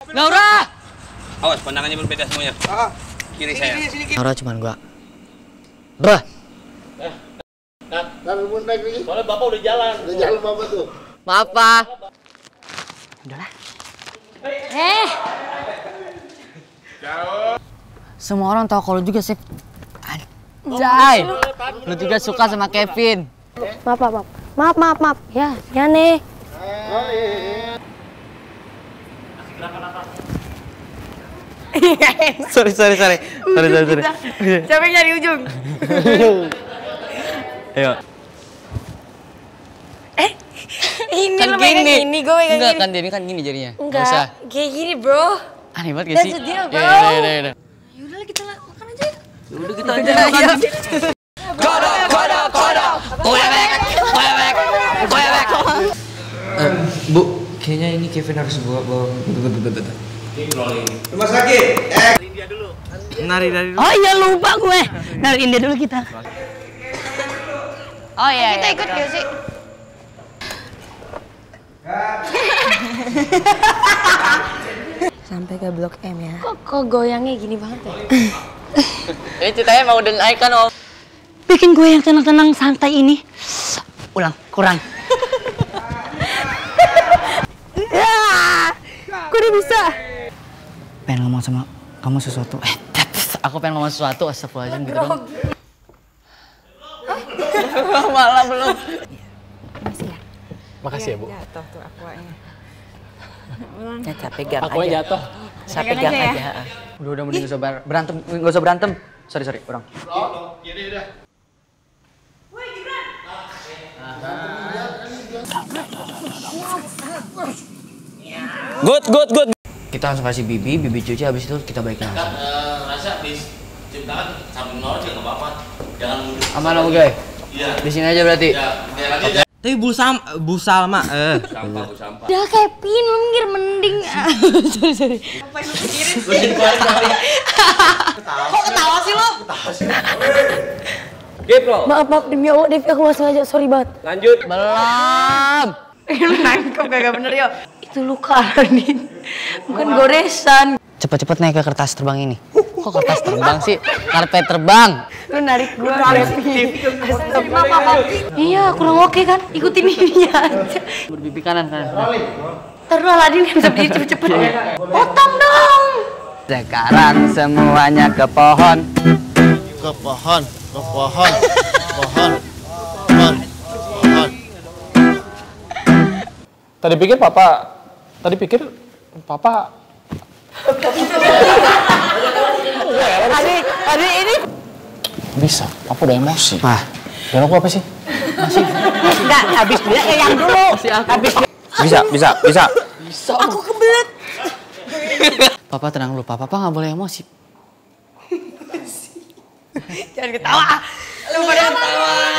Laura! Awas, pandangannya berbeda semuanya. Kiri saya. Laura cuman gua. Bah. Naik lagi. Soalnya Bapak udah jalan. Udah jalan Bapak tuh. Maaf, Pak. Udahlah. Semua orang tahu kalau juga sih. Anjay. Lu juga suka sama Kevin. Maaf. Ya nih. Sorry. Capek nyari ujung. Ayo. Ini Kan lo pegang gini, gue pegang Enggak, gini. kan gini jadinya. Enggak, kayak gini bro. Aneh banget gak sih? That's the deal, bro. Ya. Yaudah kita makan aja. Udah kita aja makan. Kodok. Koyabek. Bu, kayaknya ini Kevin harus bawa. Rumah sakit. Nari dari dulu. Oh iya lupa gue. Nariin dia dulu kita. Oh iya. Kita ikut gak sih? Sampai ke Blok M ya. Kok goyangnya gini banget ya? Ini ceritanya mau udah naik kan Om? Bikin gue yang tenang-tenang santai ini. Ulang, kurang. Gue udah bisa. Pengen ngomong sama kamu sesuatu. Aku pengen ngomong sesuatu, astagfirullahaladzim gitu dong. Malah belum. Makasih ya, Bu. Jatuh tuh aquanya. Ya pegang aja. Akunya jatuh. Saya pegang aja. Udah mending gak usah berantem. Sorry, orang. Good. Kita langsung kasih bibi cuci, habis itu kita baikin langsung. Rasa habis cium tangan sambil nolak juga nggak apa-apa. Jangan mundur. Aman Om Guy? Iya. Di sini aja berarti? Ya, biar aja. Tapi Bu Salma. Sampah. Udah Kevin, lu minggir mending. Sorry. Apa yang lu pikirin? Kok ketawa sih lo? Gip lo. Maaf demi Allah, Devi aku gak sengaja, sorry banget. Lanjut. Belum. Lu nangkep kagak bener ya? Itu luka Aladin, bukan goresan. Cepet-cepet naik ke kertas terbang ini. Kok kertas terbang sih? Karpet terbang. Lu narik gua. Maaf. Iya, kurang oke kan? Ikutin ini aja. Berpipi kanan. Ntar lu Aladin gak bisa berdiri cepet-cepet. Potong dong. Sekarang semuanya ke pohon. Ke pohon. Tadi pikir Papa. Adik ini. Bisa. Papa udah emosi. Wah. Dan aku apa sih? Enggak, habis dia yang dulu. Habis Bisa. aku kebelet. Papa tenang dulu, Papa nggak boleh emosi. Jangan ketawa. Lu pada ketawa.